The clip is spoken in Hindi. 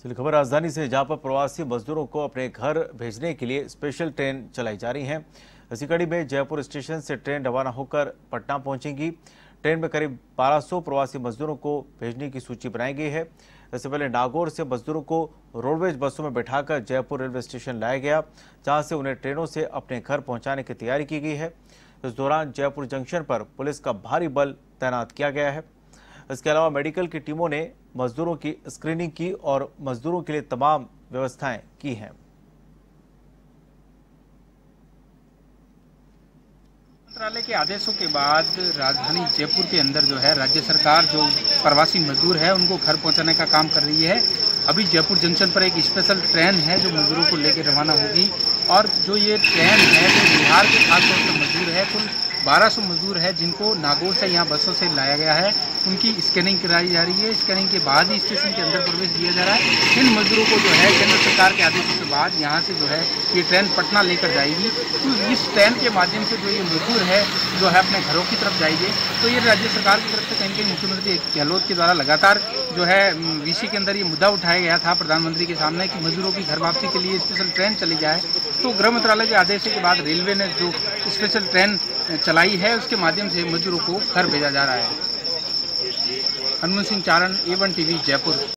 चलिए खबर राजधानी से, जहां पर प्रवासी मजदूरों को अपने घर भेजने के लिए स्पेशल ट्रेन चलाई जा रही है। इसी कड़ी में जयपुर स्टेशन से ट्रेन रवाना होकर पटना पहुंचेगी। ट्रेन में करीब 1200 प्रवासी मजदूरों को भेजने की सूची बनाई गई है। इससे पहले नागौर से मजदूरों को रोडवेज बसों में बैठाकर जयपुर रेलवे स्टेशन लाया गया, जहां से उन्हें ट्रेनों से अपने घर पहुंचाने की तैयारी की गई है। इस दौरान जयपुर जंक्शन पर पुलिस का भारी बल तैनात किया गया है। इसके अलावा मेडिकल की टीमों ने मजदूरों की स्क्रीनिंग की और मजदूरों के लिए तमाम व्यवस्थाएं की हैं। मंत्रालय के आदेशों के बाद राजधानी जयपुर के अंदर जो है राज्य सरकार जो प्रवासी मजदूर है उनको घर पहुंचाने का काम कर रही है। अभी जयपुर जंक्शन पर एक स्पेशल ट्रेन है जो मजदूरों को लेकर रवाना होगी और जो ये ट्रेन है जो बिहार के खासतौर पर मजदूर है, कुल 1200 मजदूर है जिनको नागौर से यहाँ बसों से लाया गया है। उनकी स्कैनिंग कराई जा रही है। स्कैनिंग के बाद ही स्टेशन के अंदर प्रवेश दिया जा रहा है। इन मजदूरों को जो है केंद्र सरकार के आदेशों के बाद यहाँ से जो है ये ट्रेन पटना लेकर जाएगी। तो इस ट्रेन के माध्यम से जो ये मजदूर है जो है अपने घरों की तरफ जाएंगे। तो ये राज्य सरकार की तरफ से कहीं कहीं मुख्यमंत्री गहलोत के द्वारा लगातार जो है वीसी के अंदर ये मुद्दा उठाया गया था प्रधानमंत्री के सामने कि मजदूरों की घर वापसी के लिए स्पेशल ट्रेन चली जाए। तो गृह मंत्रालय के आदेश के बाद रेलवे ने जो स्पेशल ट्रेन चलाई है उसके माध्यम से मजदूरों को घर भेजा जा रहा है। हनुमान सिंह चारण, A1 TV, जयपुर।